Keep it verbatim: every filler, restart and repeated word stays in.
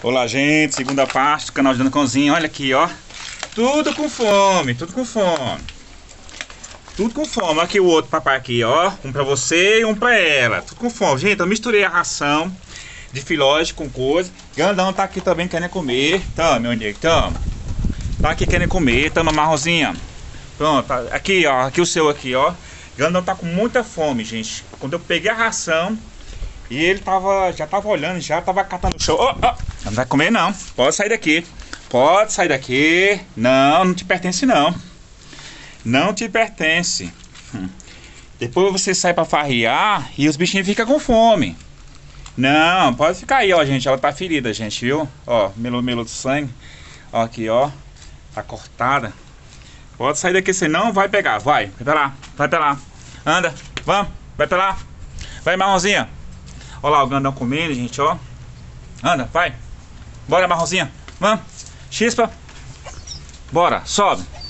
Olá, gente, segunda parte do canal de Dona Conzinha. Olha aqui, ó. Tudo com fome, tudo com fome. Tudo com fome. Aqui o outro papai aqui, ó. Um pra você e um pra ela. Tudo com fome. Gente, eu misturei a ração de filhote com coisa. Grandão tá aqui também querendo comer. Toma, meu nego, toma. Tá aqui querendo comer. Toma, Marronzinha. Pronto, tá. Aqui, ó. Aqui o seu aqui, ó. Grandão tá com muita fome, gente. Quando eu peguei a ração, e ele tava, já tava olhando, já tava catando o chão. Oh, oh. Não vai comer não, pode sair daqui. Pode sair daqui. Não, não te pertence não. Não te pertence. hum. Depois você sai pra farrear e os bichinhos ficam com fome. Não, pode ficar aí, ó, gente. Ela tá ferida, gente, viu? Ó, melo, melo de sangue. Ó, aqui, ó. Tá cortada. Pode sair daqui, você não vai pegar. Vai, vai pra lá, vai pra lá. Anda, vamos, vai pra lá. Vai, Marronzinha. Olha lá o grandão comendo, gente, ó. Anda, vai. Bora, Marronzinha. Vamos. Chispa. Bora, sobe.